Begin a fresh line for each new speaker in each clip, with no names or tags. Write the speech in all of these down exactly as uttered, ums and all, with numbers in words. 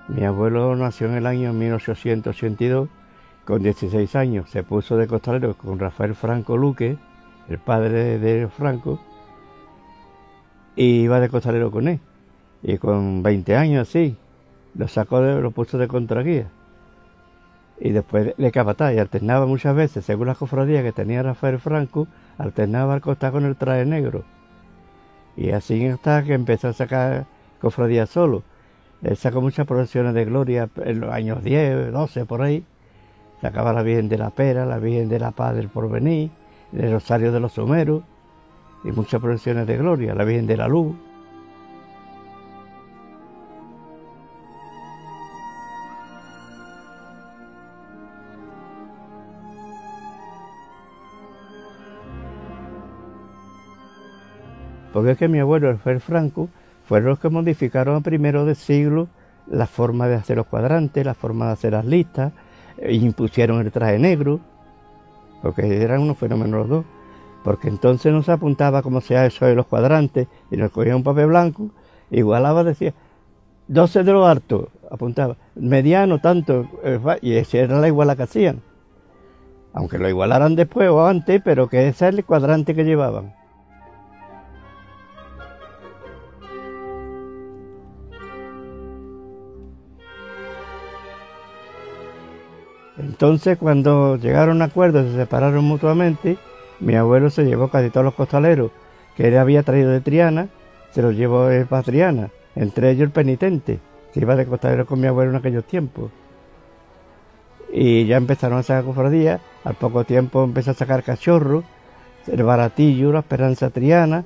Mi abuelo nació en el año mil ochocientos ochenta y dos, con dieciséis años. Se puso de costalero con Rafael Franco Luque, el padre de Franco, y iba de costalero con él. Y con veinte años así, lo sacó, de, lo puso de contraguía. Y después de capataz, y alternaba muchas veces, según las cofradías que tenía Rafael Franco, alternaba al costar con el traje negro. Y así hasta que empezó a sacar cofradías solo. Él sacó muchas procesiones de gloria en los años diez, doce, por ahí. Sacaba la Virgen de la Pera, la Virgen de la Paz del Porvenir, el Rosario de los Someros, y muchas procesiones de gloria, la Virgen de la Luz. Porque es que mi abuelo, Rafael Franco, fueron los que modificaron a primero de siglo la forma de hacer los cuadrantes, la forma de hacer las listas, e impusieron el traje negro, porque eran unos fenómenos los dos. Porque entonces no se apuntaba como sea eso de los cuadrantes, y nos cogía un papel blanco, igualaba, decía, doce de lo alto, apuntaba, mediano, tanto, y esa era la iguala que hacían. Aunque lo igualaran después o antes, pero que ese era el cuadrante que llevaban. Entonces, cuando llegaron a acuerdos y se separaron mutuamente, mi abuelo se llevó casi todos los costaleros que él había traído de Triana, se los llevó para Triana, entre ellos el penitente, que iba de costalero con mi abuelo en aquellos tiempos. Y ya empezaron a sacar cofradías, al poco tiempo empezó a sacar Cachorro, el Baratillo, la Esperanza Triana.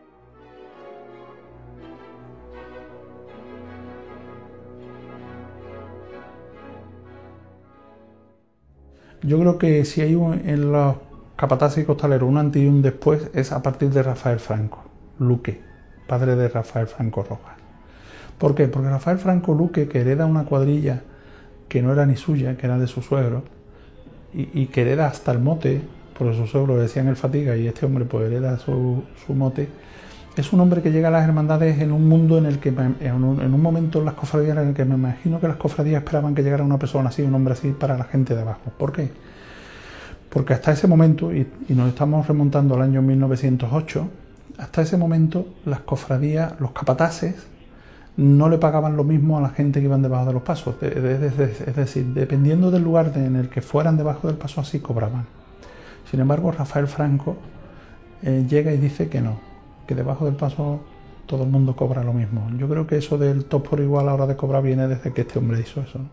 Yo creo que si hay un, en los capataces y costaleros un antes y un después es a partir de Rafael Franco Luque, padre de Rafael Franco Rojas. ¿Por qué? Porque Rafael Franco Luque, que hereda una cuadrilla que no era ni suya, que era de su suegro, y, y que hereda hasta el mote, porque su suegro le decían el Fatiga y este hombre pues hereda su, su mote, es un hombre que llega a las hermandades en un mundo en el que, en un, en un momento en las cofradías en el que me imagino que las cofradías esperaban que llegara una persona así, un hombre así para la gente de abajo. ¿Por qué? Porque hasta ese momento, y, y nos estamos remontando al año mil novecientos ocho, hasta ese momento las cofradías, los capataces, no le pagaban lo mismo a la gente que iban debajo de los pasos. Es, es, es, es decir, dependiendo del lugar en el que fueran debajo del paso, así cobraban. Sin embargo, Rafael Franco eh, llega y dice que no, que debajo del paso todo el mundo cobra lo mismo. Yo creo que eso del top por igual a la hora de cobrar viene desde que este hombre hizo eso, ¿no?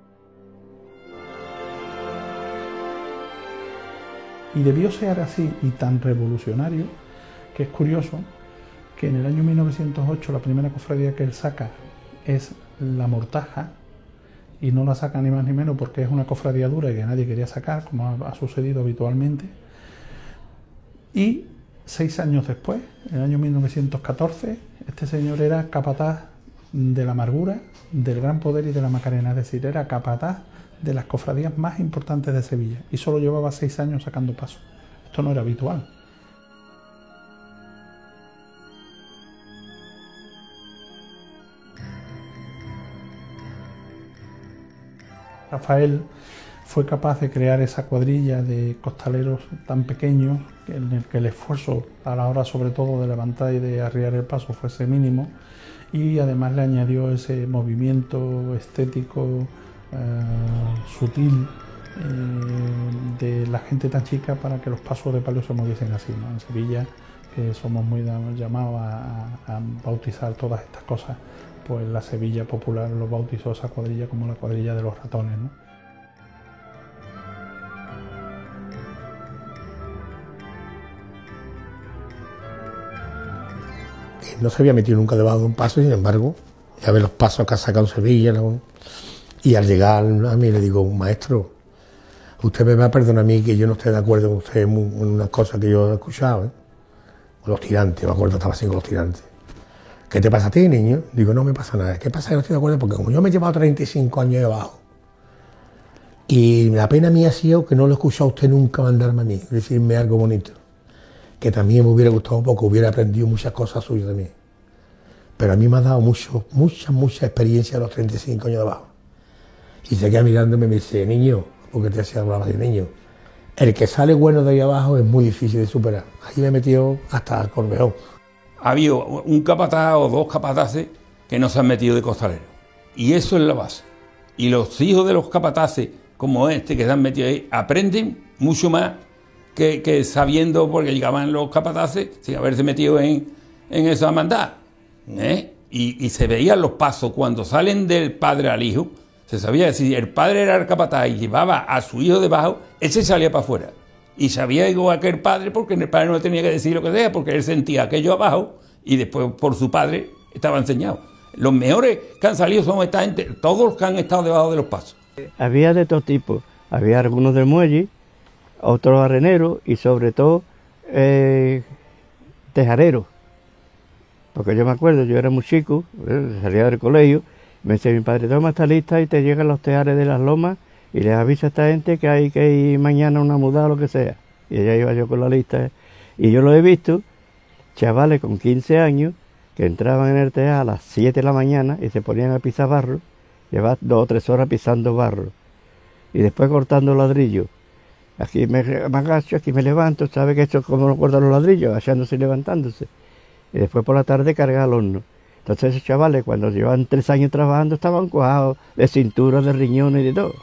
Y debió ser así y tan revolucionario que es curioso que en el año mil novecientos ocho la primera cofradía que él saca es la Mortaja, y no la saca ni más ni menos porque es una cofradía dura y que nadie quería sacar, como ha, ha sucedido habitualmente. Y seis años después, en el año mil novecientos catorce, este señor era capataz de la Amargura, del Gran Poder y de la Macarena, es decir, era capataz de las cofradías más importantes de Sevilla y solo llevaba seis años sacando paso. Esto no era habitual. Rafael fue capaz de crear esa cuadrilla de costaleros tan pequeños en el que el esfuerzo a la hora sobre todo de levantar y de arriar el paso fuese mínimo, y además le añadió ese movimiento estético eh, sutil eh, de la gente tan chica para que los pasos de palio se moviesen así, ¿no? En Sevilla, que somos muy llamados a, a, a bautizar todas estas cosas, pues la Sevilla popular lo bautizó esa cuadrilla como la cuadrilla de los ratones, ¿no?
No se había metido nunca debajo de un paso, sin embargo, ya ve los pasos que ha sacado Sevilla, ¿no? Y al llegar a mí le digo, maestro, usted me va a perdonar a mí que yo no esté de acuerdo con usted en unas cosas que yo he escuchado, ¿eh? Con los tirantes, me acuerdo, estaba así con los tirantes. ¿Qué te pasa a ti, niño? Digo, no me pasa nada. ¿Qué pasa? Que no estoy de acuerdo porque como yo me he llevado treinta y cinco años de abajo y la pena mía ha sido que no lo he escuchado a usted nunca mandarme a mí, decirme algo bonito, que también me hubiera gustado un poco, hubiera aprendido muchas cosas suyas de mí. pero a mí me ha dado mucho, mucha, mucha experiencia a los treinta y cinco años de abajo. Y se queda mirándome y me dice, niño, porque te hacía hablar de niño, el que sale bueno de ahí abajo es muy difícil de superar. Ahí me he metido hasta Corbeón.
Ha habido un capataz o dos capataces que no se han metido de costalero. Y eso es la base. Y los hijos de los capataces, como este, que se han metido ahí, aprenden mucho más que, que sabiendo, porque llegaban los capataces sin haberse metido en, en esa hermandad. ¿eh? Y, y se veían los pasos cuando salen del padre al hijo. Se sabía que si el padre era el capataz y llevaba a su hijo debajo, ese salía para afuera. Y sabía igual que el padre, porque el padre no tenía que decir lo que sea, porque él sentía aquello abajo y después por su padre estaba enseñado. Los mejores que han salido son esta gente, todos los que han estado debajo de los pasos.
Había de todo tipo. Había algunos del muelle, otros areneros y sobre todo eh, tejareros. Porque yo me acuerdo, yo era muy chico, eh, salía del colegio. Me dice mi padre, toma esta lista y te llegan los tejares de las lomas y les avisa a esta gente que hay que ir mañana a una muda o lo que sea. Y allá iba yo con la lista. Y yo lo he visto, chavales con quince años, que entraban en el tejar a las siete de la mañana y se ponían a pisar barro, llevaban dos o tres horas pisando barro. Y después cortando ladrillos. Aquí me, me agacho, aquí me levanto, ¿sabe que esto es como no cortan los ladrillos? Agachándose y levantándose. Y después por la tarde cargar al horno. Entonces esos chavales cuando llevaban tres años trabajando estaban cuajados de cintura, de riñones y de todo.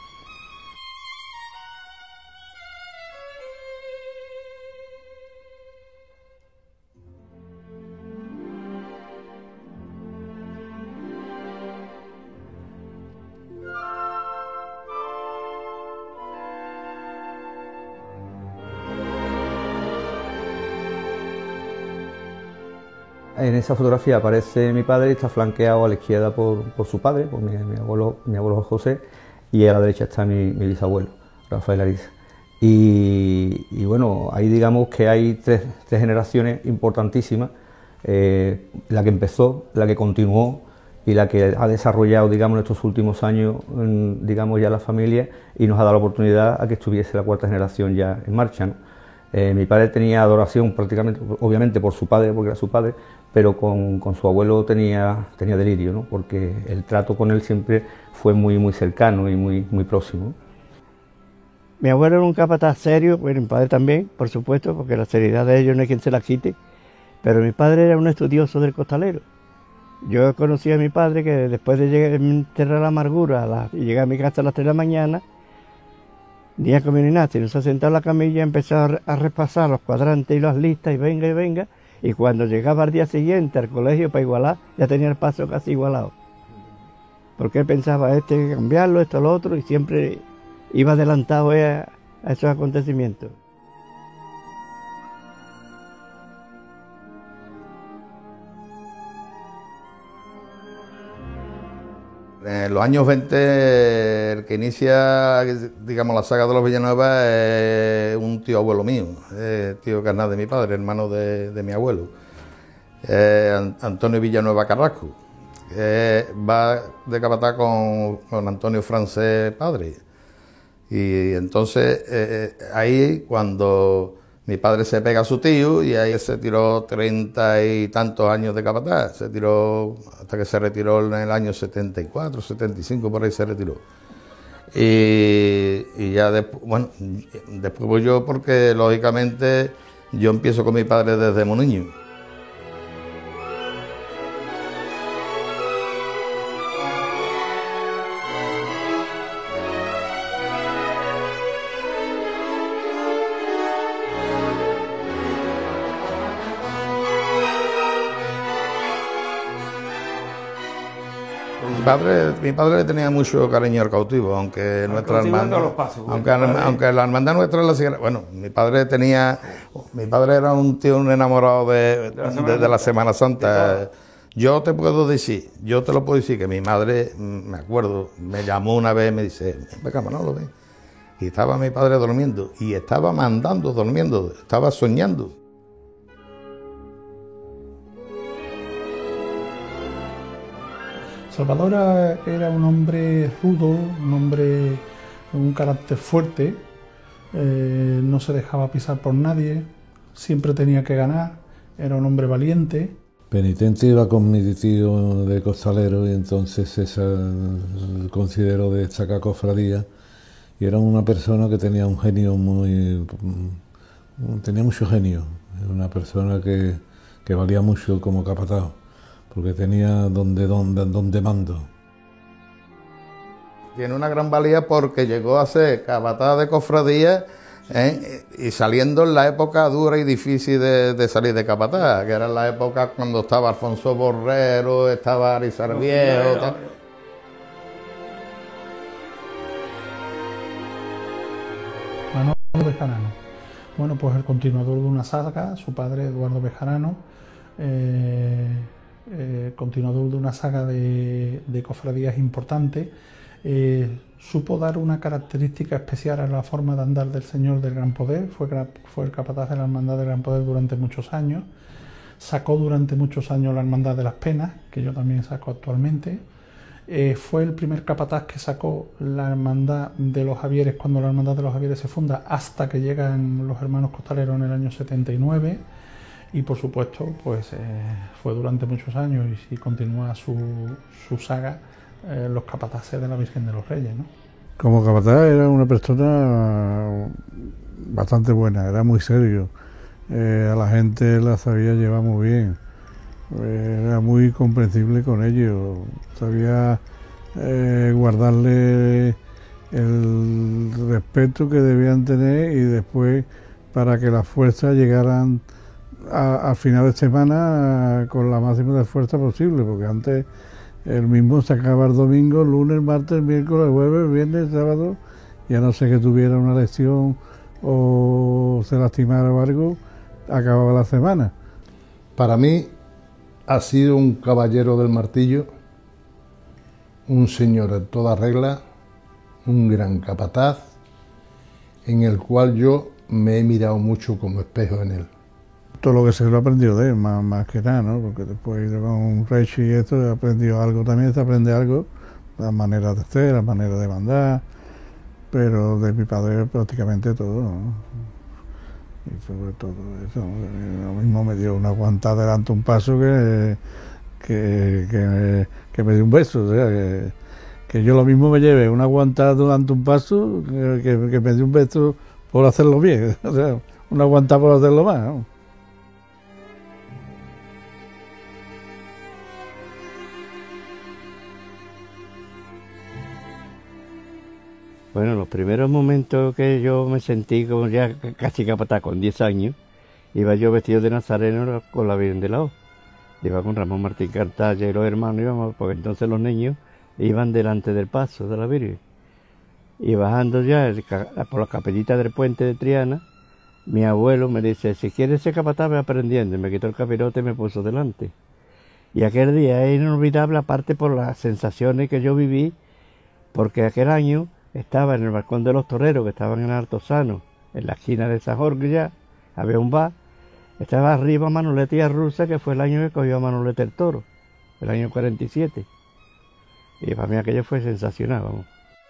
En esa fotografía aparece mi padre y está flanqueado a la izquierda por, por su padre, por mi, mi, abuelo, mi abuelo José, y a la derecha está mi, mi bisabuelo, Rafael Ariza. Y, y bueno, ahí digamos que hay tres, tres generaciones importantísimas, eh, la que empezó, la que continuó y la que ha desarrollado, digamos, en estos últimos años, en, digamos, ya la familia y nos ha dado la oportunidad a que estuviese la cuarta generación ya en marcha, ¿no? Eh, mi padre tenía adoración prácticamente, obviamente por su padre, porque era su padre, pero con, con su abuelo tenía, tenía delirio, ¿no? Porque el trato con él siempre fue muy, muy cercano y muy, muy próximo.
Mi abuelo era un capataz serio, bueno, mi padre también, por supuesto, porque la seriedad de ellos no hay quien se la quite, pero mi padre era un estudioso del costalero. Yo conocí a mi padre que después de llegar, enterrar la amargura a la, y llegar a mi casa a las tres de la mañana, ni a comer ni nada, sino se sentó en la camilla, empezó a, a repasar los cuadrantes y las listas y venga y venga, y cuando llegaba al día siguiente al colegio para igualar, ya tenía el paso casi igualado. Porque él pensaba, este hay que cambiarlo, esto, lo otro, y siempre iba adelantado a, a esos acontecimientos.
En los años veinte, el que inicia, digamos, la saga de los Villanueva es un tío abuelo mío, eh, tío carnal de mi padre, hermano de, de mi abuelo, eh, Antonio Villanueva Carrasco, que va de capataz con, con Antonio Francés padre. Y entonces eh, ahí cuando mi padre se pega a su tío y ahí se tiró treinta y tantos años de capataz, se tiró hasta que se retiró en el año setenta y cuatro, setenta y cinco, por ahí se retiró. Y, y ya después, bueno, después voy yo porque lógicamente yo empiezo con mi padre desde muy niño. Mi padre, mi padre le tenía mucho cariño al cautivo, aunque al nuestra hermandad, aunque, aunque la hermandad nuestra la siguiera. Bueno, mi padre tenía, mi padre era un tío un enamorado de, de, la, Semana de, de la Semana Santa. Yo te puedo decir, yo te lo puedo decir que mi madre, me acuerdo, me llamó una vez y me dice, ven acá, Manolo, ven. Y estaba mi padre durmiendo, y estaba mandando, durmiendo, estaba soñando.
Salvador era un hombre rudo, un hombre con un carácter fuerte, eh, no se dejaba pisar por nadie, siempre tenía que ganar, era un hombre valiente.
penitente iba con mi tío de costalero y entonces esa, considero de esta cofradía, y era una persona que tenía un genio muy... tenía mucho genio, una persona que, que valía mucho como capataz, porque tenía donde, donde, donde mando.
Tiene una gran valía porque llegó a ser capataz de cofradía, ¿eh? Y saliendo en la época dura y difícil de, de salir de capataz, que era la época cuando estaba Alfonso Borrero, estaba Arizar Viejo. Tal.
Manuel Bejarano. Bueno, pues el continuador de una saga, su padre Eduardo Bejarano, eh, eh, continuador de una saga de, de cofradías importantes. Eh, supo dar una característica especial a la forma de andar del Señor del Gran Poder, fue, fue el capataz de la Hermandad del Gran Poder durante muchos años, sacó durante muchos años la Hermandad de las Penas, que yo también saco actualmente, eh, fue el primer capataz que sacó la Hermandad de los Javieres cuando la Hermandad de los Javieres se funda, hasta que llegan los hermanos costaleros en el año setenta y nueve, y por supuesto pues eh, fue durante muchos años y, y continúa su, su saga, Eh, los capataces de la Virgen de los Reyes, ¿no?
Como capataz era una persona bastante buena, era muy serio, eh, a la gente la sabía llevar muy bien, eh, era muy comprensible con ellos, sabía eh, guardarle el respeto que debían tener y después para que las fuerzas llegaran a, a final de semana con la máxima de fuerza posible, porque antes el mismo sacaba el domingo, lunes, martes, miércoles, jueves, viernes, sábado, y a no ser que tuviera una lesión o se lastimara o algo, acababa la semana.
Para mí ha sido un caballero del martillo, un señor en toda regla, un gran capataz, en el cual yo me he mirado mucho como espejo en él.
Todo lo que se lo ha aprendido de él, más, más que nada, ¿no? Porque después de un Rechi y esto, he aprendido algo también, se aprende algo, las maneras de hacer, las maneras de mandar, pero de mi padre prácticamente todo, ¿no? Y sobre todo eso, ¿no? Lo mismo me dio una aguantada delante un paso que, que, que, que me dio un beso, o sea, que, que yo lo mismo me lleve una aguantada durante un paso que, que, que me dio un beso por hacerlo bien, o sea, una aguantada por hacerlo más, ¿no?
Bueno, los primeros momentos que yo me sentí como ya casi capataz, con diez años, iba yo vestido de nazareno con la Virgen de la O. Iba con Ramón Martín Cartalla y los hermanos, íbamos, porque entonces los niños iban delante del paso de la Virgen. Y bajando ya el, por las capillitas del puente de Triana, mi abuelo me dice, si quieres ser capataz, ve aprendiendo. Y me quitó el capirote y me puso delante. Y aquel día es inolvidable, aparte por las sensaciones que yo viví, porque aquel año estaba en el balcón de los toreros, que estaban en Altozano, en la esquina de San Jorge ya, había un bar, estaba arriba Manolete y Arruza, que fue el año que cogió a Manolete el toro, el año cuarenta y siete. Y para mí aquello fue sensacional, vamos.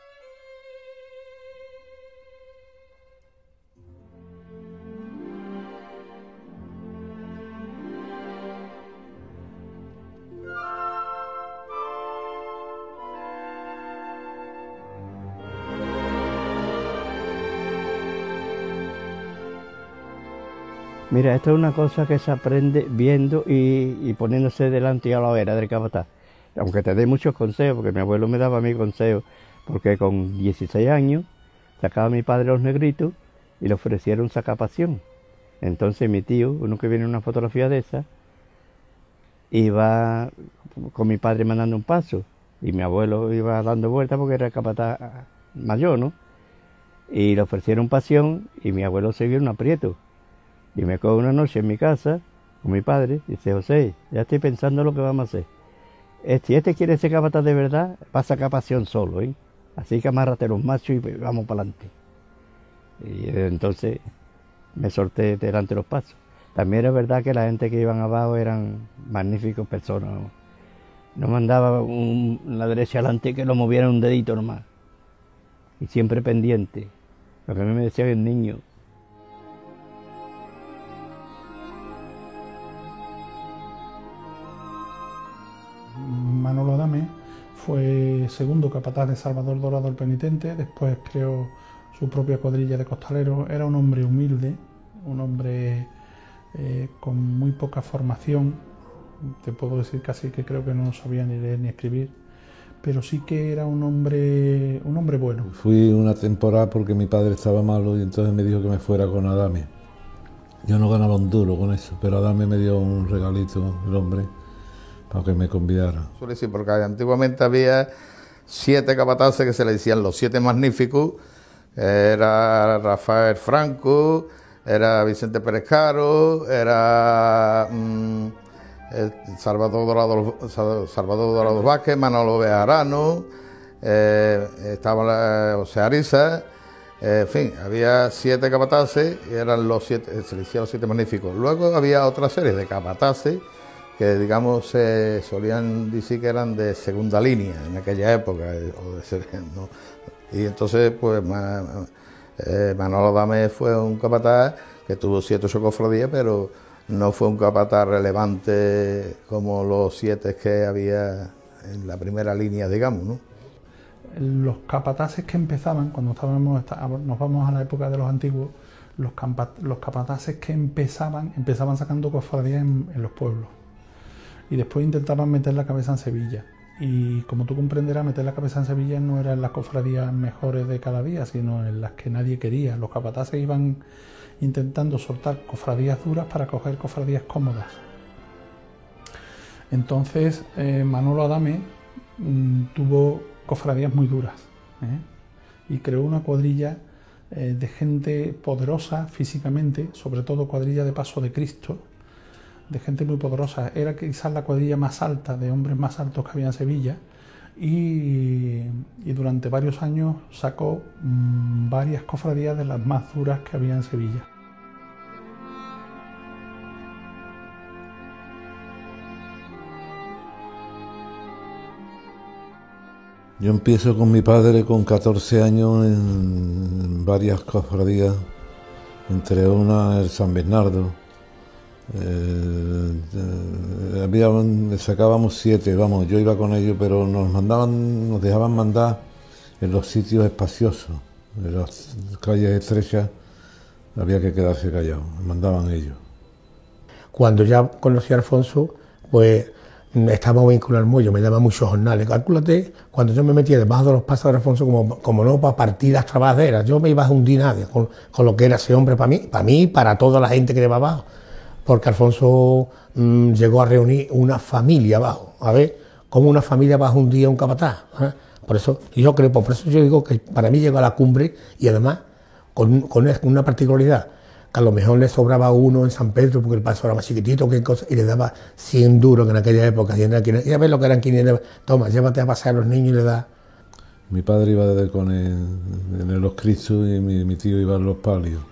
Mira, esto es una cosa que se aprende viendo y, y poniéndose delante a la vera del capataz. Aunque te dé muchos consejos, porque mi abuelo me daba mis consejos, porque con dieciséis años sacaba a mi padre los negritos y le ofrecieron sacapación. Entonces mi tío, uno que viene en una fotografía de esa, iba con mi padre mandando un paso y mi abuelo iba dando vueltas porque era el capataz mayor, ¿no? Y le ofrecieron pasión y mi abuelo se vio en un aprieto. Y me coge una noche en mi casa con mi padre y dice, José, ya estoy pensando lo que vamos a hacer. Si este quiere ser capataz de verdad, va a sacar pasión solo, ¿eh? Así que amárrate los machos y vamos para adelante. Y entonces me solté delante de los pasos. También era verdad que la gente que iban abajo eran magníficos personas, ¿no? No mandaba un, la derecha adelante que lo moviera un dedito nomás. Y siempre pendiente. Lo que a mí me decía el niño.
fue segundo capataz de Salvador Dorado el Penitente, después creó su propia cuadrilla de costaleros. Era un hombre humilde, un hombre eh, con muy poca formación, te puedo decir casi que creo que no sabía ni leer ni escribir, pero sí que era un hombre, un hombre bueno.
Fui una temporada porque mi padre estaba malo y entonces me dijo que me fuera con Adame. Yo no ganaba un duro con eso, pero Adame me dio un regalito, el hombre, para que me convidara.
Suele decir, porque antiguamente había siete capataces que se le decían los siete magníficos. Era Rafael Franco, era Vicente Pérez Caro, era mmm, Salvador Dorado, Salvador Dorado Vázquez, Manolo Bejarano, eh, estaba la, José Ariza, eh, en fin, había siete capataces y eran los siete, se le decían los siete magníficos. Luego había otra serie de capataces que, digamos, se eh, solían decir que eran de segunda línea en aquella época, o de, ¿no? Y entonces, pues, eh, Manolo Adame fue un capataz que tuvo siete o ocho cofradías, pero no fue un capataz relevante como los siete que había en la primera línea, digamos, ¿no?
Los capataces que empezaban, cuando estábamos, nos vamos a la época de los antiguos, los, los capataces que empezaban, empezaban sacando cofradías en, en los pueblos. Y después intentaban meter la cabeza en Sevilla. Y como tú comprenderás, meter la cabeza en Sevilla no era en las cofradías mejores de cada día, sino en las que nadie quería. Los capataces iban intentando soltar cofradías duras para coger cofradías cómodas. Entonces eh, Manolo Adame mmm, tuvo cofradías muy duras, ¿eh? Y creó una cuadrilla eh, de gente poderosa físicamente, sobre todo cuadrilla de Paso de Cristo, de gente muy poderosa. Era quizás la cuadrilla más alta, de hombres más altos que había en Sevilla, y, y durante varios años sacó mmm, varias cofradías de las más duras que había en Sevilla.
Yo empiezo con mi padre con catorce años en varias cofradías, entre una el San Bernardo. Eh, eh, había, sacábamos siete, vamos, yo iba con ellos, pero nos mandaban, nos dejaban mandar en los sitios espaciosos, en las calles estrechas había que quedarse callado, nos mandaban ellos.
Cuando ya conocí a Alfonso, pues estábamos vinculados al muelle, me daban muchos jornales. Cálculate, cuando yo me metía debajo de los pasos de Alfonso, como, como no para partidas trabajaderas, yo me iba a hundir nadie con, con lo que era ese hombre para mí, para mí y para toda la gente que iba abajo. Porque Alfonso mmm, llegó a reunir una familia abajo, a ver, como una familia bajo un día un capataz. ¿eh? Por eso yo creo, por eso yo digo que para mí llegó a la cumbre y además con, con una particularidad, que a lo mejor le sobraba uno en San Pedro porque el paso era más chiquitito que cosa, y le daba cien duros que en aquella época, y ya ves lo que eran quinientos, toma, llévate a pasar a los niños y le da.
Mi padre iba de con el, en los Cristos y mi, mi tío iba en los palios.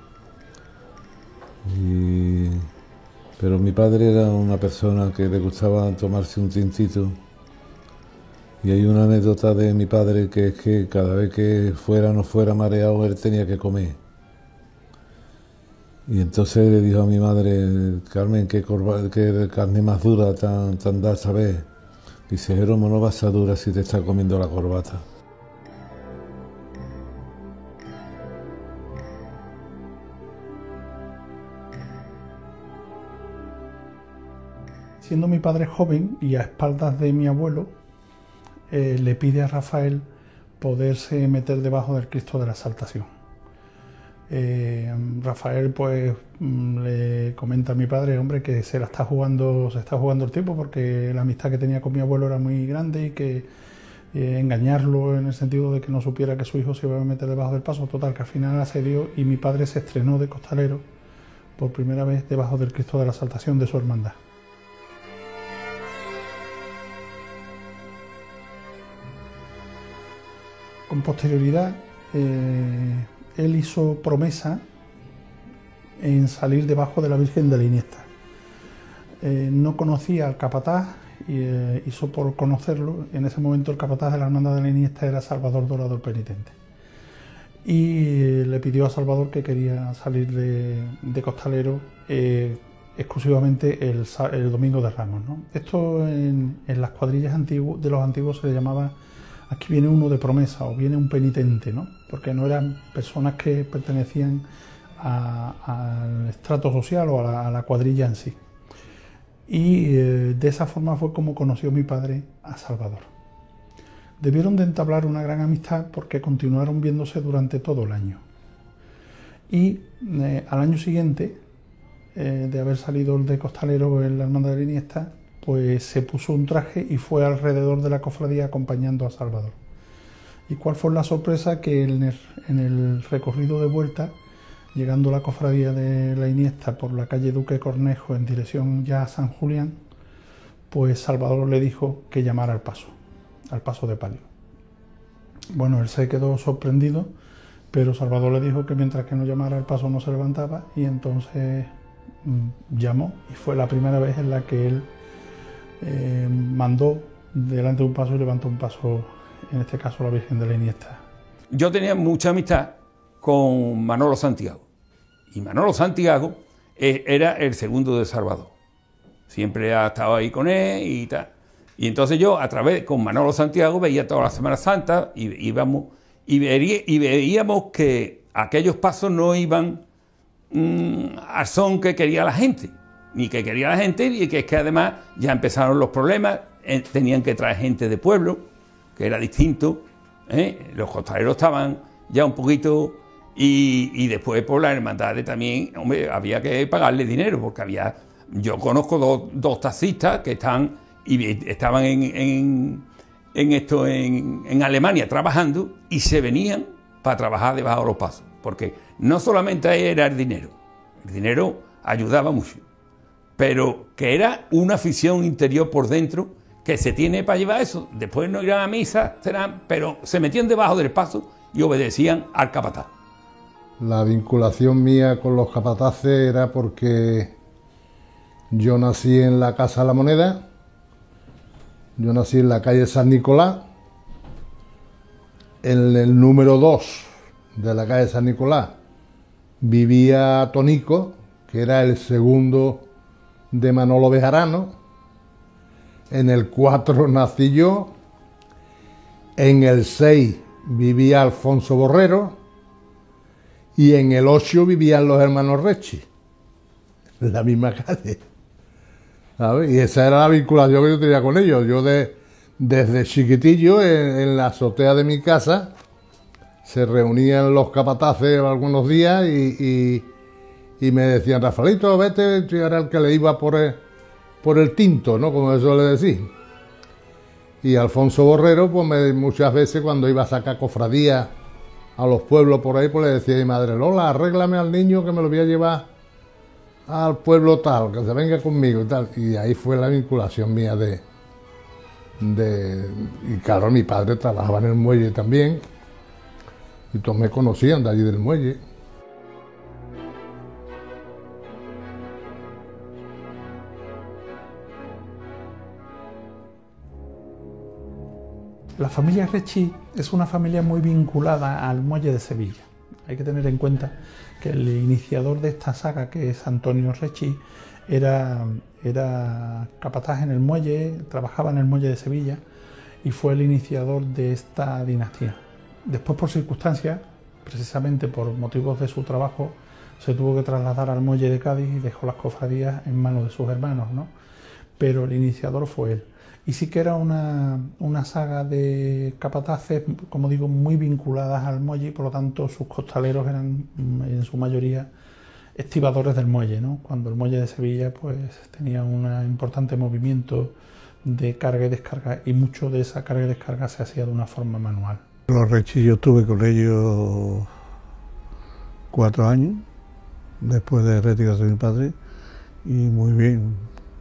Y, pero mi padre era una persona que le gustaba tomarse un tintito. Y hay una anécdota de mi padre que es que cada vez que fuera o no fuera mareado, él tenía que comer. Y entonces le dijo a mi madre, Carmen, qué, corba, qué carne más dura tan, tan da, ¿sabes? Dice, Jerónimo, no vas a dura si te está comiendo la corbata.
Siendo mi padre joven y a espaldas de mi abuelo, eh, le pide a Rafael poderse meter debajo del Cristo de la Exaltación. Eh, Rafael pues le comenta a mi padre, hombre, que se la está jugando, se está jugando el tiempo porque la amistad que tenía con mi abuelo era muy grande y que eh, engañarlo en el sentido de que no supiera que su hijo se iba a meter debajo del paso. Total, que al final accedió y mi padre se estrenó de costalero por primera vez debajo del Cristo de la Exaltación de su hermandad. Con posterioridad, eh, él hizo promesa en salir debajo de la Virgen de la Iniesta. Eh, no conocía al capataz y eh, hizo por conocerlo. En ese momento el capataz de la Hermandad de la Iniesta era Salvador Dorado el Penitente. Y eh, le pidió a Salvador que quería salir de, de costalero. Eh, exclusivamente el, el domingo de Ramos, ¿no? Esto en, en las cuadrillas antiguas, de los antiguos se le llamaba, aquí viene uno de promesa o viene un penitente, ¿no? Porque no eran personas que pertenecían al estrato social o a la, a la cuadrilla en sí. Y eh, de esa forma fue como conoció mi padre a Salvador. Debieron de entablar una gran amistad porque continuaron viéndose durante todo el año. Y eh, al año siguiente, eh, de haber salido el de costalero en la Hermandad de la Iniesta, pues se puso un traje y fue alrededor de la cofradía acompañando a Salvador. ¿Y cuál fue la sorpresa? Que en el, en el recorrido de vuelta, llegando a la cofradía de la Iniesta por la calle Duque Cornejo en dirección ya a San Julián, pues Salvador le dijo que llamara al paso, al paso de palio. Bueno, él se quedó sorprendido, pero Salvador le dijo que mientras que no llamara al paso no se levantaba, y entonces mmm, llamó, y fue la primera vez en la que él eh, mandó delante de un paso y levantó un paso, en este caso la Virgen de la Iniesta.
Yo tenía mucha amistad con Manolo Santiago, y Manolo Santiago eh, era el segundo de Salvador, siempre ha estado ahí con él y tal, y entonces yo a través, con Manolo Santiago, veía toda la Semana Santa y íbamos, y, vería, y veíamos que aquellos pasos no iban mmm, al son que quería la gente, ni que quería la gente, y que es que además ya empezaron los problemas, eh, tenían que traer gente de pueblo, que era distinto, ¿eh? Los costaleros estaban ya un poquito, y, y después por las hermandades también, hombre, había que pagarle dinero, porque había, yo conozco dos, dos taxistas que están, y estaban en, en, en esto, en, en Alemania trabajando, y se venían para trabajar debajo de los pasos, porque no solamente era el dinero, el dinero ayudaba mucho, pero que era una afición interior por dentro, que se tiene para llevar eso. Después no irán a misa, serán, pero se metían debajo del paso y obedecían al capataz.
La vinculación mía con los capataces era porque yo nací en la Casa de la Moneda, yo nací en la calle San Nicolás, en el número dos de la calle San Nicolás vivía Tonico, que era el segundo de Manolo Bejarano. En el cuatro nací yo, en el seis vivía Alfonso Borrero y en el ocho vivían los hermanos Rechi, en la misma calle, ¿sabes? Y esa era la vinculación que yo tenía con ellos. Yo de, desde chiquitillo en, en la azotea de mi casa se reunían los capataces algunos días y, y, y me decían: Rafaelito, vete, yo era el que le iba por el, por el tinto, ¿no? Como eso le decía. Y Alfonso Borrero, pues me, muchas veces cuando iba a sacar cofradías a los pueblos por ahí, pues le decía a mi madre: Lola, arréglame al niño que me lo voy a llevar al pueblo tal, que se venga conmigo y tal. Y ahí fue la vinculación mía de... de y claro, mi padre trabajaba en el muelle también, y todos me conocían de allí del muelle.
La familia Rechi es una familia muy vinculada al muelle de Sevilla. Hay que tener en cuenta que el iniciador de esta saga, que es Antonio Rechi, era, era capataz en el muelle, trabajaba en el muelle de Sevilla y fue el iniciador de esta dinastía. Después, por circunstancias, precisamente por motivos de su trabajo, se tuvo que trasladar al muelle de Cádiz y dejó las cofradías en manos de sus hermanos, ¿no? Pero el iniciador fue él. Y sí que era una, una saga de capataces, como digo, muy vinculadas al muelle, y por lo tanto sus costaleros eran en su mayoría estibadores del muelle, ¿no? Cuando el muelle de Sevilla pues tenía un importante movimiento de carga y descarga, y mucho de esa carga y descarga se hacía de una forma manual.
Los Rechi, yo estuve con ellos cuatro años después de retirarse de mi padre, y muy bien.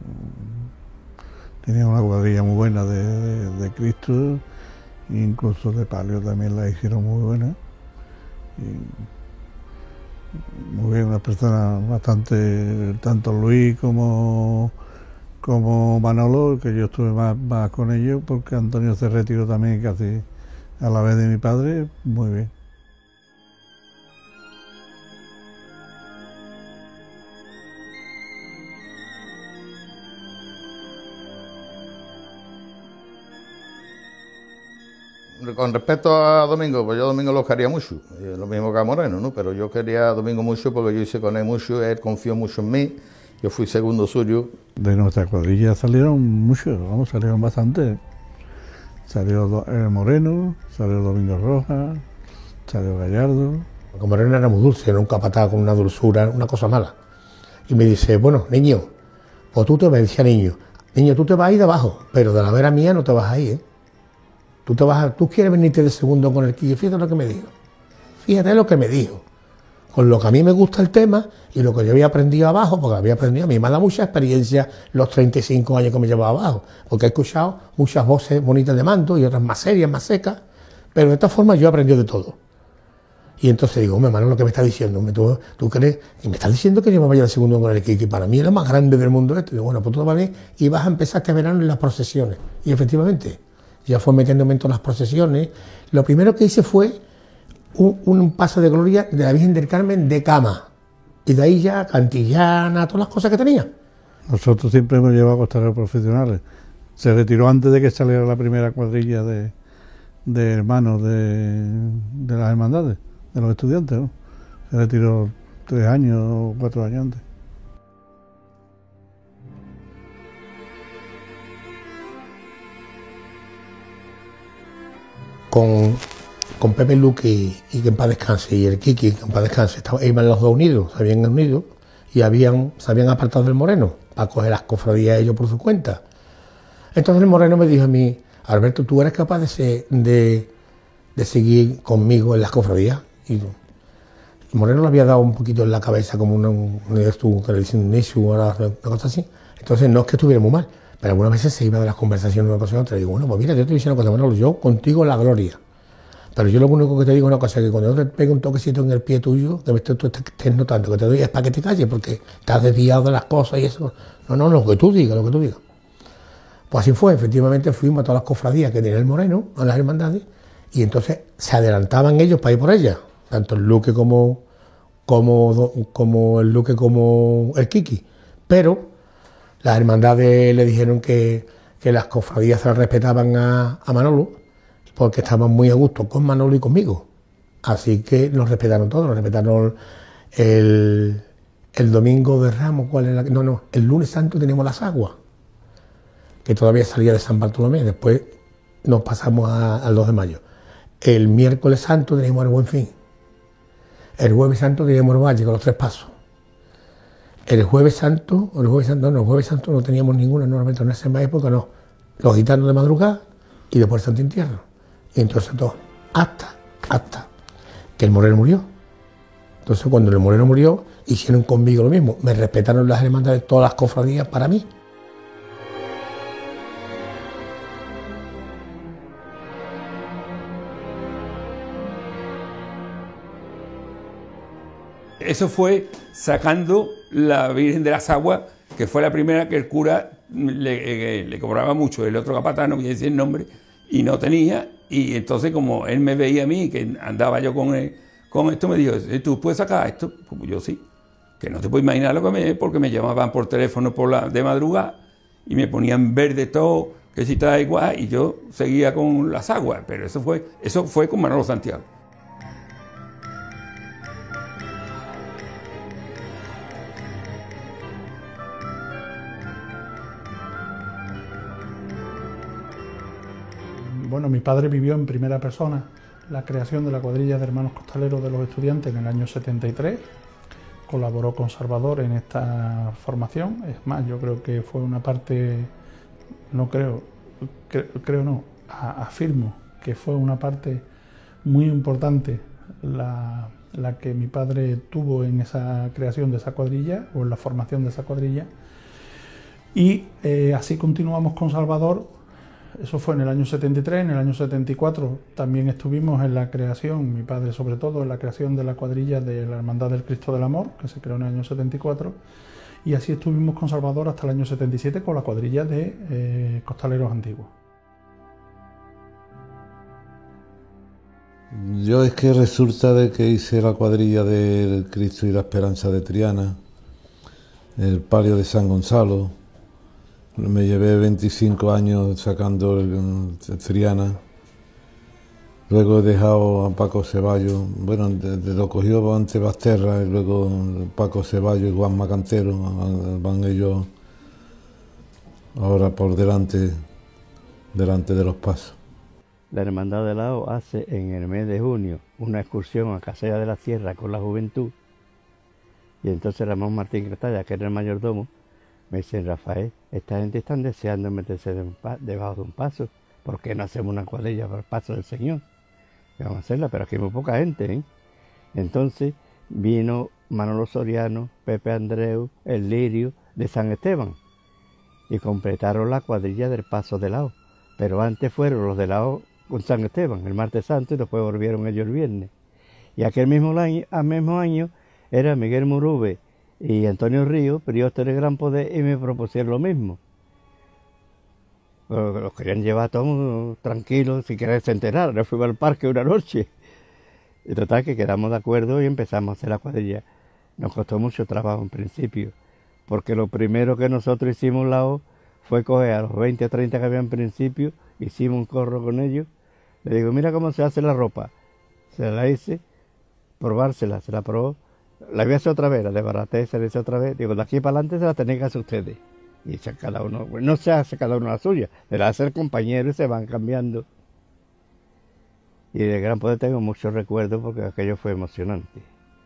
Tenía una cuadrilla muy buena de, de, de Cristo, incluso de palio también la hicieron muy buena. Y muy bien, una persona bastante, tanto Luis como, como Manolo, que yo estuve más, más con ellos, porque Antonio se retiró también casi a la vez de mi padre, muy bien.
con respecto a Domingo, pues yo a Domingo lo quería mucho, lo mismo que a Moreno, ¿no? Pero yo quería a Domingo mucho porque yo hice con él mucho, él confió mucho en mí, yo fui segundo suyo.
De nuestra cuadrilla salieron muchos, vamos, salieron bastante. Salió el Moreno, salió Domingo Rojas, salió Gallardo.
Porque Moreno era muy dulce, era un capataz con una dulzura, una cosa mala. Y me dice, bueno, niño, o tú te, me decía niño, niño, tú te vas a ir de abajo, pero de la vera mía no te vas a ir, ¿eh? Tú, te vas a, tú quieres venirte de segundo con el Quique, fíjate lo que me dijo. Fíjate lo que me dijo. Con lo que a mí me gusta el tema y lo que yo había aprendido abajo, porque había aprendido, a mí me ha dado mucha experiencia los treinta y cinco años que me llevaba abajo, porque he escuchado muchas voces bonitas de mando y otras más serias, más secas, pero de esta forma yo he aprendido de todo. Y entonces digo, hombre, hermano, lo que me está diciendo, ¿tú, tú crees? Y me estás diciendo que yo me vaya de segundo con el Quique, para mí es lo más grande del mundo este. Digo, bueno, pues todo va bien y vas a empezar este verano en las procesiones. Y efectivamente, ya fue metiéndome en todas las procesiones. Lo primero que hice fue un, un paso de gloria de la Virgen del Carmen de cama. Y de ahí ya cantillana, todas las cosas que tenía.
Nosotros siempre hemos llevado costaleros profesionales. Se retiró antes de que saliera la primera cuadrilla de, de hermanos de, de las hermandades, de los estudiantes, ¿no? Se retiró tres años o cuatro años antes.
Con, con Pepe Luque y, y que en paz descanse, y el Quique, que en paz descanse, estaban, iban los dos unidos, se habían unido y habían, se habían apartado del Moreno para coger las cofradías ellos por su cuenta. Entonces el Moreno me dijo a mí, Alberto, ¿tú eres capaz de, ser, de, de seguir conmigo en las cofradías? Y el Moreno le había dado un poquito en la cabeza como una, un, un, que le dicen un issue, una, una cosa así. Entonces no es que estuviera muy mal, pero algunas veces se iba de las conversaciones una cosa a otra. Y digo, bueno, pues mira, yo te digo una cosa, Manolo, yo contigo la gloria. Pero yo lo único que te digo es una cosa, que cuando yo te pego un toquecito en el pie tuyo, que tú estés notando que te doy es para que te calles, porque estás desviado de las cosas y eso. No, no, lo que tú digas, lo que tú digas. Pues así fue, efectivamente fuimos a todas las cofradías que tenía el Moreno, a las hermandades, y entonces se adelantaban ellos para ir por ellas, tanto el Luque como, como, como el Luque como el Quique. Pero las hermandades le dijeron que, que las cofradías se las respetaban a, a Manolo, porque estaban muy a gusto con Manolo y conmigo. Así que nos respetaron todos, nos respetaron el, el domingo de Ramos, ¿cuál era? No, no, el lunes santo teníamos las aguas, que todavía salía de San Bartolomé, después nos pasamos a, al dos de mayo. El miércoles santo teníamos el Buen Fin. El jueves santo teníamos el Valle con los tres pasos. El jueves santo, el jueves santo, no, el jueves santo no teníamos ninguna, normalmente en esa época no. Los gitanos de madrugada y después el Santo Entierro. Y entonces todo, hasta, hasta que el Moreno murió. Entonces cuando el Moreno murió, hicieron conmigo lo mismo. Me respetaron las hermandades de todas las cofradías para mí.
Eso fue sacando la Virgen de las Aguas, que fue la primera que el cura le, eh, le cobraba mucho. El otro capataz no voy a decir el nombre, y no tenía. Y entonces, como él me veía a mí, que andaba yo con, él, con esto, me dijo, ¿tú puedes sacar esto? Pues yo sí. Que no te puedes imaginar lo que me... porque me llamaban por teléfono por la, de madrugada y me ponían verde todo, que si está igual, y yo seguía con las aguas. Pero eso fue, eso fue con Manolo Santiago.
Bueno, mi padre vivió en primera persona la creación de la cuadrilla de hermanos costaleros de los estudiantes en el año setenta y tres. Colaboró con Salvador en esta formación. Es más, yo creo que fue una parte, no creo, cre, creo no, a, afirmo que fue una parte muy importante la, la que mi padre tuvo en esa creación de esa cuadrilla o en la formación de esa cuadrilla. Y eh, así continuamos con Salvador. Eso fue en el año setenta y tres, en el año setenta y cuatro también estuvimos en la creación, mi padre sobre todo, en la creación de la cuadrilla de la Hermandad del Cristo del Amor, que se creó en el año setenta y cuatro, y así estuvimos con Salvador hasta el año setenta y siete con la cuadrilla de eh, Costaleros Antiguos.
Yo es que resulta de que hice la cuadrilla del Cristo y la Esperanza de Triana, el palio de San Gonzalo. Me llevé veinticinco años sacando el, el Triana Luego he dejado a Paco Ceballos, bueno, de, de lo cogió antes Basterra y luego Paco Ceballos y Juan Macantero, van ellos ahora por delante, delante de los pasos.
La Hermandad de Lao hace en el mes de junio una excursión a Casella de la Sierra con la juventud, y entonces Ramón Martín Cretalla, que era el mayordomo, me dice: Rafael, esta gente está deseando meterse de un debajo de un paso, ¿por qué no hacemos una cuadrilla para el paso del Señor? Y vamos a hacerla, pero aquí hay muy poca gente, ¿eh? Entonces vino Manolo Soriano, Pepe Andreu, el Lirio de San Esteban, y completaron la cuadrilla del paso de Lao, pero antes fueron los de Lao con San Esteban, el martes santo, y después volvieron ellos el viernes. Y aquel mismo año, al mismo año era Miguel Murube y Antonio Río, priostes del Gran Poder, y me propusieron lo mismo. Pero los querían llevar todos tranquilos, sin querer se enterar. Nos fuimos al parque una noche. Y total que quedamos de acuerdo y empezamos a hacer la cuadrilla. Nos costó mucho trabajo en principio, porque lo primero que nosotros hicimos Lao fue coger a los veinte o treinta que había en principio, hicimos un corro con ellos. Le digo: mira cómo se hace la ropa. Se la hice, probársela, se la probó. La voy a hacer otra vez, la desbaraté, se la hice otra vez. Digo: de aquí para adelante se la tenéis que hacer ustedes. Y cada uno, no se hace cada uno la suya, se la hace el compañero y se van cambiando. Y de Gran Poder tengo muchos recuerdos porque aquello fue emocionante.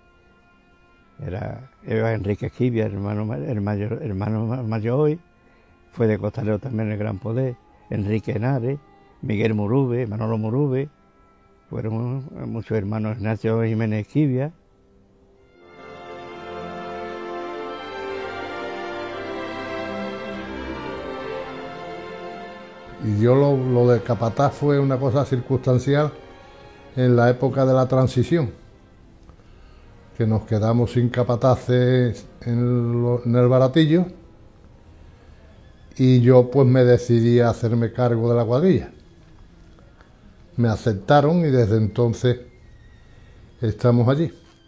Era, era Enrique Esquivia, hermano, el mayor, hermano mayor hoy, fue de costalero también el Gran Poder. Enrique Henares, Miguel Murube, Manolo Murube, fueron muchos hermanos. Ignacio Jiménez Esquivia.
Y yo lo, lo de capataz fue una cosa circunstancial en la época de la transición, que nos quedamos sin capataces en, lo, en el Baratillo, y yo pues me decidí a hacerme cargo de la cuadrilla. Me aceptaron y desde entonces estamos allí.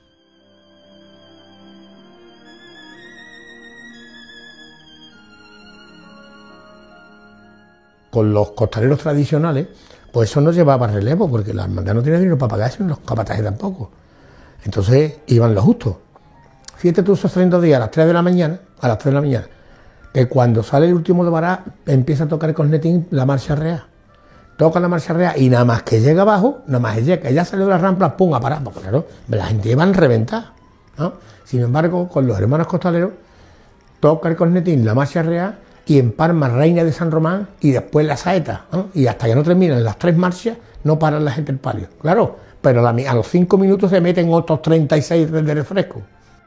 Con los costaleros tradicionales, pues eso no llevaba relevo, porque la hermandad no tenía dinero para pagarse, los capatajes tampoco. Entonces iban los justos. Fíjate tú esos treinta días a las tres de la mañana, a las tres de la mañana, que cuando sale el último de Bará empieza a tocar el cornetín la marcha real. Toca la marcha real y nada más que llega abajo, nada más que llega, ya salió de la rampa, pum, a parar, porque claro, la gente iba a reventar, ¿no? Sin embargo, con los hermanos costaleros, toca el cornetín la marcha real y empalma Reina de San Román y después la saeta, ¿no? Y hasta que no terminan las tres marchas, no paran la gente el palio. Claro, pero a los cinco minutos se meten otros treinta y seis de refresco.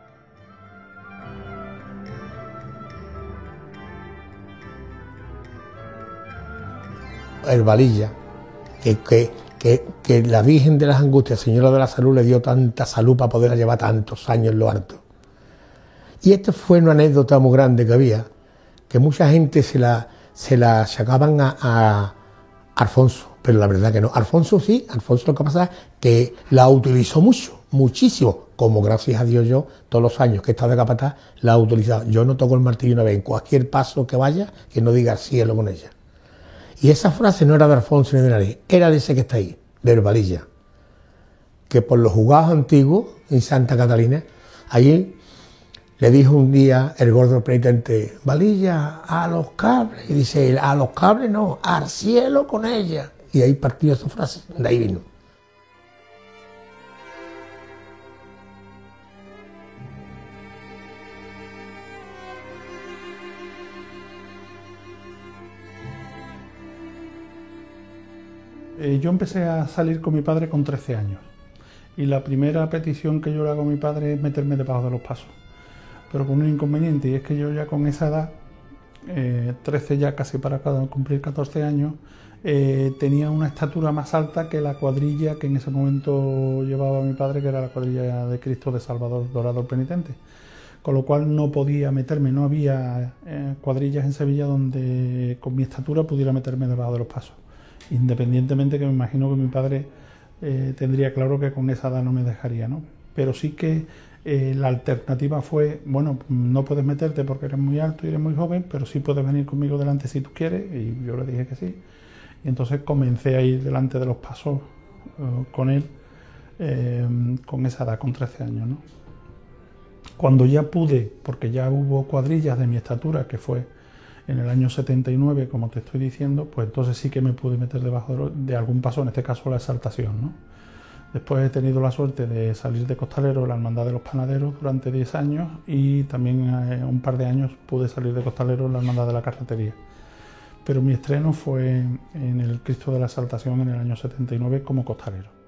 El Valilla, que, que, que, que la Virgen de las Angustias, Señora de la Salud, le dio tanta salud para poderla llevar tantos años en lo alto. Y esta fue una anécdota muy grande que había, que mucha gente se la, se la sacaban a, a Alfonso, pero la verdad que no. Alfonso sí, Alfonso lo que pasa es que la utilizó mucho, muchísimo, como gracias a Dios yo, todos los años que he estado de capataz, la he utilizado. Yo no toco el martillo una vez, en cualquier paso que vaya, que no diga cielo con ella. Y esa frase no era de Alfonso ni de nadie, era de ese que está ahí, del Valilla, que por los juzgados antiguos, en Santa Catalina, allí le dijo un día el gordo penitente: Valilla, a los cables. Y dice: a los cables no, al cielo con ella. Y ahí partió esa frase, de ahí vino.
Eh, yo empecé a salir con mi padre con trece años. Y la primera petición que yo le hago a mi padre es meterme debajo de los pasos. Pero con un inconveniente, y es que yo ya con esa edad, eh, trece ya casi para cumplir catorce años, eh, tenía una estatura más alta que la cuadrilla que en ese momento llevaba mi padre, que era la cuadrilla de Cristo de Salvador Dorado el Penitente. Con lo cual no podía meterme, no había eh, cuadrillas en Sevilla donde con mi estatura pudiera meterme debajo de los pasos. Independientemente que me imagino que mi padre eh, tendría claro que con esa edad no me dejaría, ¿no? Pero sí que Eh, la alternativa fue: bueno, no puedes meterte porque eres muy alto y eres muy joven, pero sí puedes venir conmigo delante si tú quieres. Y yo le dije que sí. Y entonces comencé a ir delante de los pasos eh, con él eh, con esa edad, con trece años, ¿no? Cuando ya pude, porque ya hubo cuadrillas de mi estatura, que fue en el año setenta y nueve, como te estoy diciendo, pues entonces sí que me pude meter debajo de, de algún paso, en este caso la exaltación, ¿no? Después he tenido la suerte de salir de costalero en la Hermandad de los Panaderos durante diez años y también eh, un par de años pude salir de costalero en la Hermandad de la Carretería. Pero mi estreno fue en el Cristo de la Exaltación en el año setenta y nueve como costalero.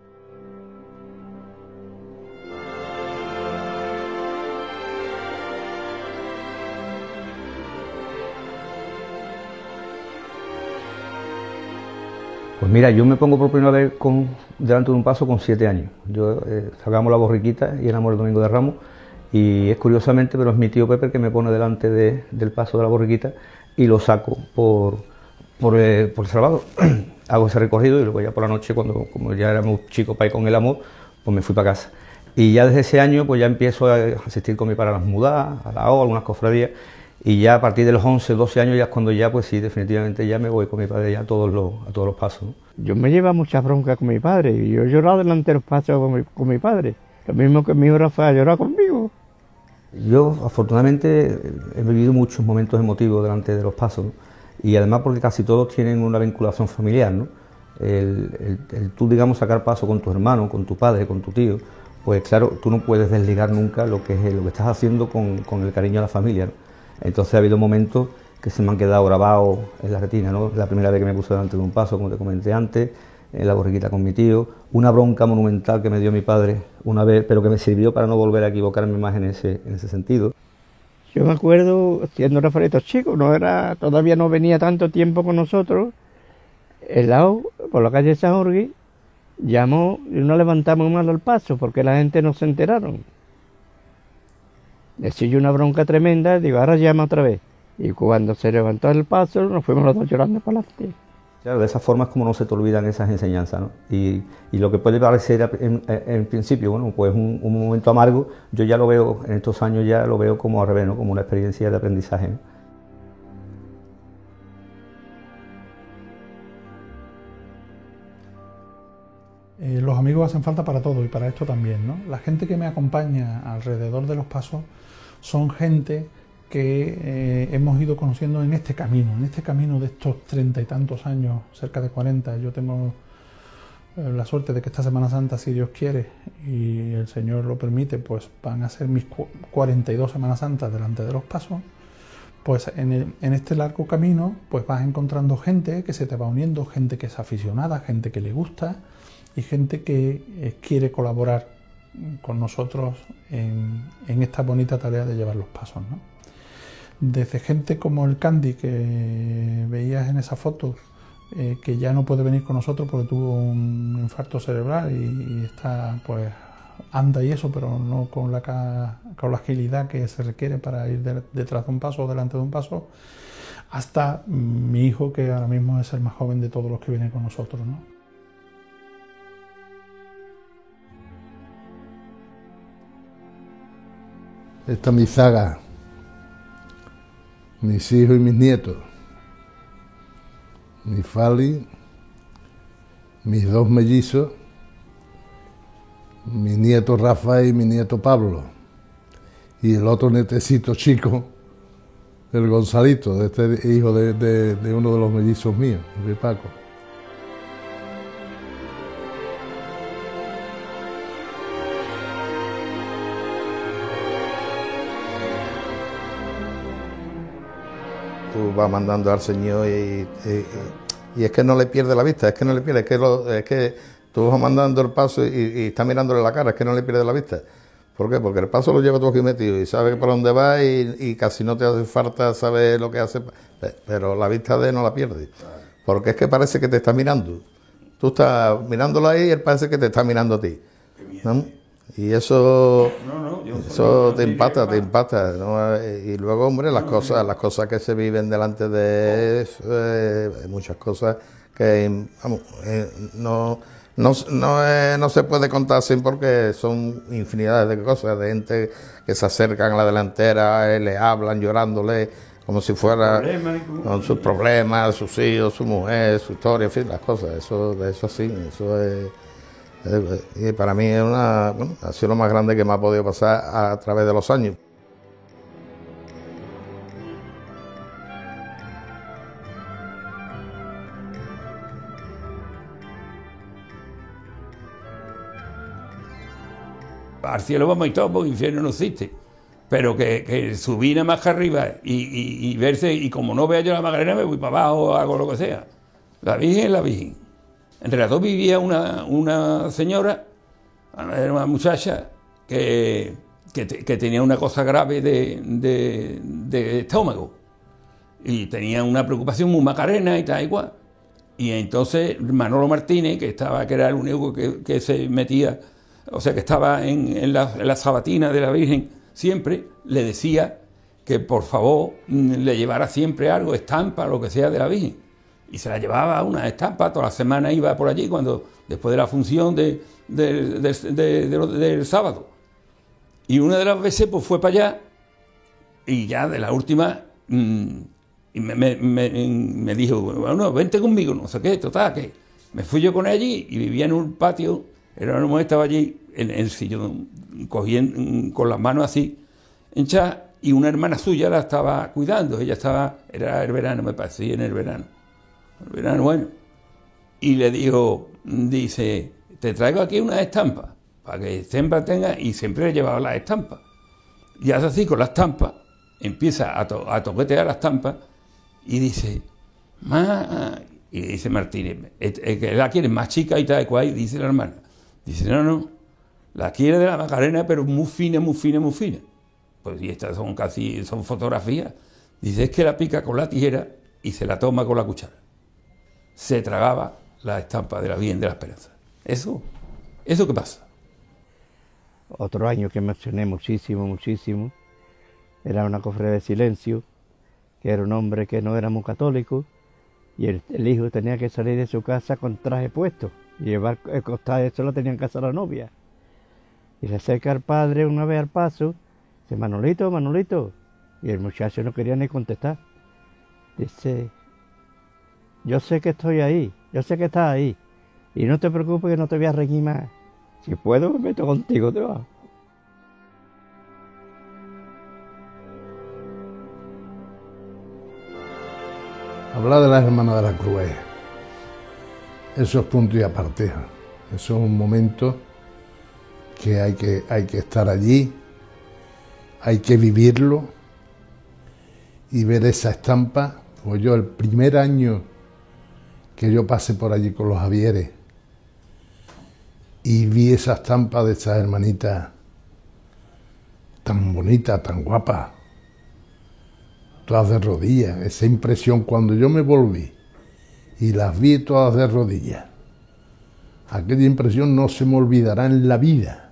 Pues mira, yo me pongo por primera vez con, delante de un paso con siete años. Yo eh, sacamos la borriquita y éramos el Domingo de Ramos y es curiosamente, pero es mi tío Pepe el que me pone delante de, del paso de la borriquita y lo saco por, por, eh, por el Salvador. Hago ese recorrido y luego ya por la noche, cuando como ya éramos chicos para ir con el amor, pues me fui para casa. Y ya desde ese año pues ya empiezo a asistir con mi padre a las mudadas, a la O, a algunas cofradías. Y ya a partir de los once, doce años ya es cuando ya, pues sí, definitivamente ya me voy con mi padre ya a todos los, a todos los pasos, ¿no?
Yo me llevo muchas broncas con mi padre y yo he llorado delante de los pasos con mi, con mi padre. Lo mismo que mi hijo Rafael ha llorado conmigo.
Yo afortunadamente he vivido muchos momentos emotivos delante de los pasos, ¿no? Y además porque casi todos tienen una vinculación familiar, ¿no? El, el, el tú, digamos, sacar paso con tu hermano, con tu padre, con tu tío, pues claro, tú no puedes desligar nunca lo que, es, lo que estás haciendo con, con el cariño a la familia, ¿no? Entonces ha habido momentos que se me han quedado grabados en la retina, ¿no? La primera vez que me puse delante de un paso, como te comenté antes, en la borriquita con mi tío, una bronca monumental que me dio mi padre una vez, pero que me sirvió para no volver a equivocarme más en ese, en ese sentido.
Yo me acuerdo, siendo Rafaelito chico, no era, todavía no venía tanto tiempo con nosotros, el lado, por la calle San Jorge, llamó y no levantamos mal el paso porque la gente no se enteraron. Le eché yo una bronca tremenda, digo, ahora llama otra vez. Y cuando se levantó el paso, nos fuimos los dos llorando para adelante.
Claro, de esa forma es como no se te olvidan esas enseñanzas, ¿no? Y, y lo que puede parecer en, en principio, bueno, pues un, un momento amargo, yo ya lo veo, en estos años ya lo veo como al revés, ¿no? Como una experiencia de aprendizaje, ¿no?
Eh, los amigos hacen falta para todo y para esto también, ¿no? La gente que me acompaña alrededor de los pasos son gente que eh, hemos ido conociendo en este camino, en este camino de estos treinta y tantos años, cerca de cuarenta. Yo tengo eh, la suerte de que esta Semana Santa, si Dios quiere y el Señor lo permite, pues van a ser mis cuarenta y dos Semanas Santas delante de los pasos. Pues en, el, en este largo camino pues vas encontrando gente que se te va uniendo, gente que es aficionada, gente que le gusta y gente que eh, quiere colaborar con nosotros en, en esta bonita tarea de llevar los pasos, ¿no? Desde gente como el Candy que veías en esa foto, eh, que ya no puede venir con nosotros porque tuvo un infarto cerebral y, y está, pues, anda y eso, pero no con la, con la agilidad que se requiere para ir de, detrás de un paso o delante de un paso, hasta mi hijo, que ahora mismo es el más joven de todos los que vienen con nosotros, ¿no?
Esta es mi saga, mis hijos y mis nietos, mi Fali, mis dos mellizos, mi nieto Rafael y mi nieto Pablo, y el otro netecito chico, el Gonzalito, de este hijo de, de, de uno de los mellizos míos, de Paco.
Tú vas mandando al Señor y, y, y es que no le pierde la vista, es que no le pierde, es que, lo, es que tú vas mandando el paso y, y estás mirándole la cara, es que no le pierde la vista. ¿Por qué? Porque el paso lo lleva tú aquí metido y sabes por dónde va y, y casi no te hace falta saber lo que hace, pero la vista de él no la pierde, porque es que parece que te está mirando. Tú estás mirándolo ahí y él parece que te está mirando a ti, ¿no? Y eso, no, no, yo eso te impacta, te impacta, ¿no? Y luego, hombre, las cosas, las cosas que se viven delante de eso, eh, hay muchas cosas que, vamos, eh, no, no, no, eh, no se puede contar así porque son infinidades de cosas, de gente que se acercan a la delantera, eh, le hablan llorándole como si fuera con sus problemas, sus hijos, su mujer, su historia, en fin, las cosas, eso, de eso sí, eso es. Eh, y para mí es una, bueno, ha sido lo más grande que me ha podido pasar a, a través de los años.
Al cielo vamos y todo, porque infierno no existe. Pero que, que subir nada más que arriba y, y, y verse, y como no vea yo la Magdalena, me voy para abajo o hago lo que sea. La Virgen es la Virgen. En Relato vivía una, una señora, una muchacha, que, que, que tenía una cosa grave de, de, de estómago. Y tenía una preocupación muy macarena y tal igual. Y entonces Manolo Martínez, que estaba, que era el único que, que se metía, o sea, que estaba en, en, la, en la sabatina de la Virgen, siempre le decía que por favor le llevara siempre algo, estampa, lo que sea de la Virgen. Y se la llevaba una estampa, toda la semana iba por allí, cuando después de la función de, de, de, de, de, de, del sábado. Y una de las veces pues fue para allá, y ya de la última, mmm, y me, me, me, me dijo, bueno, vente conmigo, no sé qué, total, que me fui yo con ella allí, y vivía en un patio, era una mujer, estaba allí, en el sillón, cogiendo con las manos así, hinchadas, y una hermana suya la estaba cuidando. Ella estaba, era el verano, me parecía, en el verano. El verano, bueno. Y le dijo, dice, te traigo aquí unas estampas, para que siempre tenga, y siempre le llevaba las estampas. Y hace así con las estampas, empieza a, to a toquetear las estampas, y dice, ma, y dice Martínez, que la quiere más chica y tal cual, y dice la hermana. Dice, no, no. La quiere de la Macarena, pero muy fina, muy fina, muy fina. Pues y estas son casi, son fotografías. Dice, es que la pica con la tijera y se la toma con la cuchara. Se tragaba la estampa de la Virgen de la Esperanza. Eso, eso que pasa.
Otro año que mencioné muchísimo, muchísimo, era una cofradía de silencio, que era un hombre que no era muy católico, y el, el hijo tenía que salir de su casa con traje puesto, y llevar el costado, eso lo tenía en casa la novia. Y se acerca el padre una vez al paso, dice, Manolito, Manolito. Y el muchacho no quería ni contestar. Dice, yo sé que estoy ahí, yo sé que estás ahí. Y no te preocupes que no te voy a reñir más. Si puedo me meto contigo, te vas.
Hablar de las hermanas de la Cruz, eso es punto y aparte. Eso es un momento que hay que, hay que estar allí, hay que vivirlo y ver esa estampa. Pues yo el primer año que yo pasé por allí con los Javieres y vi esa estampa de esas hermanitas tan bonitas, tan guapas, todas de rodillas, esa impresión cuando yo me volví y las vi todas de rodillas, aquella impresión no se me olvidará en la vida.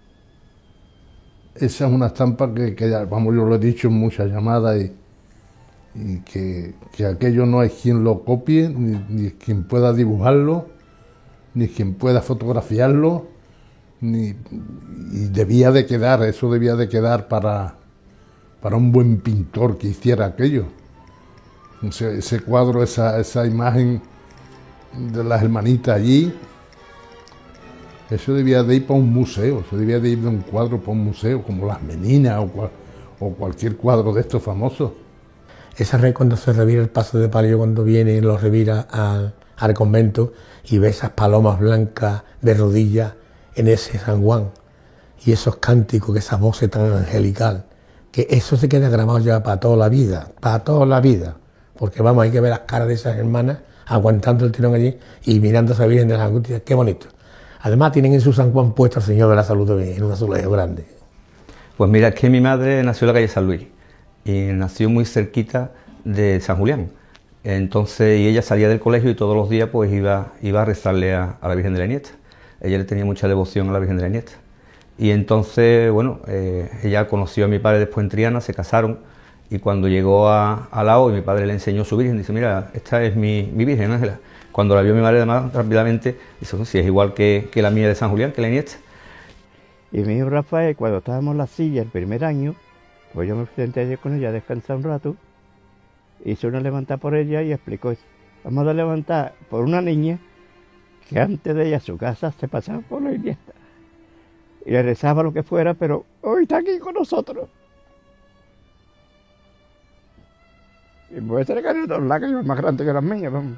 Esa es una estampa que, que ya, vamos, yo lo he dicho en muchas llamadas y, y que, que aquello no hay quien lo copie, ni, ni quien pueda dibujarlo, ni quien pueda fotografiarlo, ni, y debía de quedar, eso debía de quedar para, para un buen pintor que hiciera aquello. Ese, ese cuadro, esa, esa imagen de las hermanitas allí, eso debía de ir para un museo, eso debía de ir de un cuadro para un museo, como Las Meninas o, cual, o cualquier cuadro de estos famosos.
Esa red cuando se revira el paso de palio, cuando viene lo revira al, al convento y ve esas palomas blancas de rodillas en ese San Juan y esos cánticos, que esa voz tan angelical, que eso se queda grabado ya para toda la vida, para toda la vida, porque vamos, hay que ver las caras de esas hermanas aguantando el tirón allí y mirando a esa Virgen de las Angustias, qué bonito. Además tienen en su San Juan puesto al Señor de la Salud en un azulejo grande.
Pues mira, es que mi madre nació en la calle San Luis y nació muy cerquita de San Julián. Entonces, y ella salía del colegio y todos los días pues iba, iba a rezarle a, a la Virgen de la Iniesta. Ella le tenía mucha devoción a la Virgen de la Iniesta. Y entonces, bueno, eh, ella conoció a mi padre después en Triana, se casaron, y cuando llegó a, a Lao y mi padre le enseñó su Virgen, dice, mira, esta es mi, mi Virgen, Ángela. Cuando la vio mi madre además rápidamente, dice, si sí, es igual que, que la mía de San Julián, que la Iniesta.
Y mi hijo Rafael, cuando estábamos en la silla el primer año, pues yo me senté allí con ella a descansar un rato, hice una levantada por ella y explicó eso. Vamos a levantar por una niña que antes de ir a su casa se pasaba por la Iniesta y le rezaba lo que fuera, pero hoy está aquí con nosotros. Y puede ser que dos lágrimas más grandes que las mías, vamos.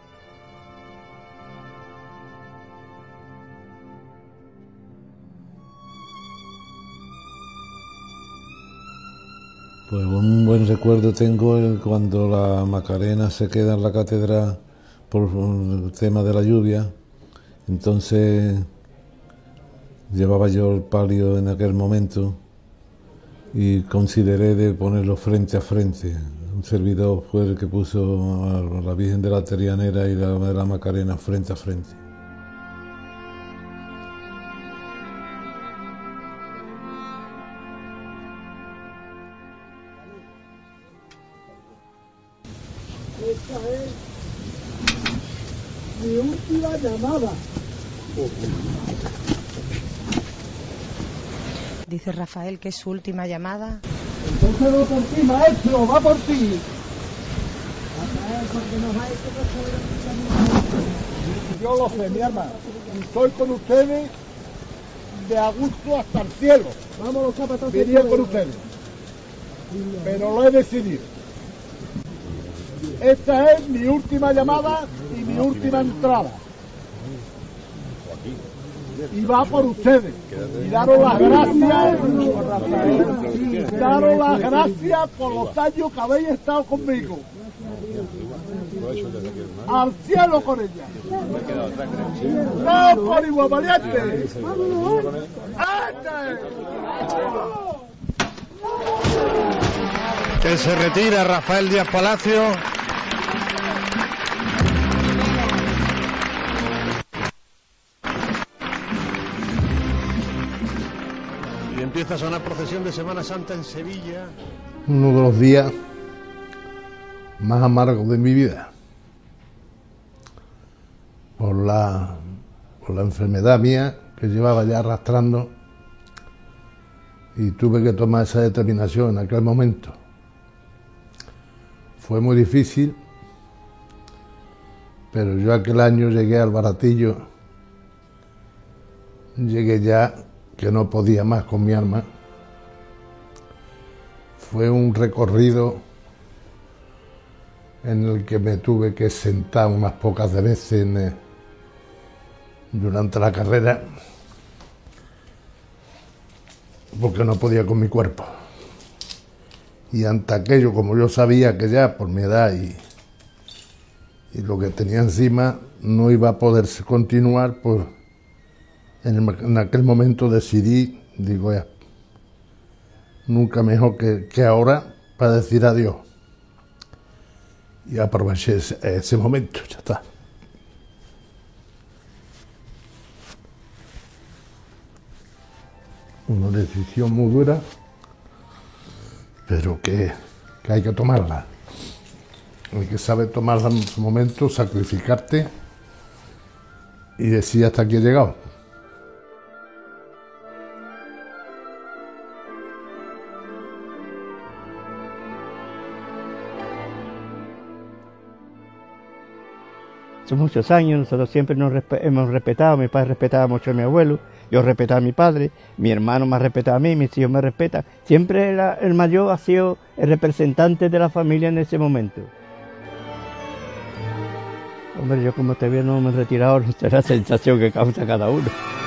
Pues un buen recuerdo tengo cuando la Macarena se queda en la catedral por el tema de la lluvia. Entonces llevaba yo el palio en aquel momento y consideré de ponerlo frente a frente. Un servidor fue el que puso a la Virgen de la Trianera y la de la Macarena frente a frente.
Esta es mi última llamada.
Dice Rafael que es su última llamada.
Entonces va por ti, maestro, va por ti. Rafael, porque nos ha hecho que yo lo sé, mi hermano. Estoy con ustedes de a gusto hasta el cielo. Vamos los zapatos. Iría con ustedes. Pero lo he decidido. Esta es mi última llamada y mi última entrada. Y va por ustedes. Y daros las gracias, daros las gracias por los años que habéis estado conmigo. Al cielo con ella. ¡No, por igual valiente!
Que se retira Rafael Díaz Palacio. Y empieza a sonar procesión de Semana Santa en Sevilla.
Uno de los días más amargos de mi vida. Por la, por la enfermedad mía que llevaba ya arrastrando, y tuve que tomar esa determinación en aquel momento. Fue muy difícil, pero yo aquel año llegué al Baratillo, llegué ya que no podía más con mi alma. Fue un recorrido en el que me tuve que sentar unas pocas de veces en, eh, durante la carrera, porque no podía con mi cuerpo. Y ante aquello, como yo sabía que ya por mi edad y, y lo que tenía encima no iba a poder continuar, pues en, el, en aquel momento decidí, digo ya, nunca mejor que, que ahora para decir adiós. Y aproveché ese, ese momento, ya está. Una decisión muy dura, pero que, que hay que tomarla. Hay que saber tomarla en su momento, sacrificarte y decir hasta aquí he llegado.
Hace muchos años nosotros siempre nos resp hemos respetado, mi padre respetaba mucho a mi abuelo, yo respetaba a mi padre, mi hermano me respetaba a mí, mis hijos me respetan. Siempre era, el mayor ha sido el representante de la familia en ese momento. Hombre, yo como todavía no me he retirado, no sé la sensación que causa cada uno.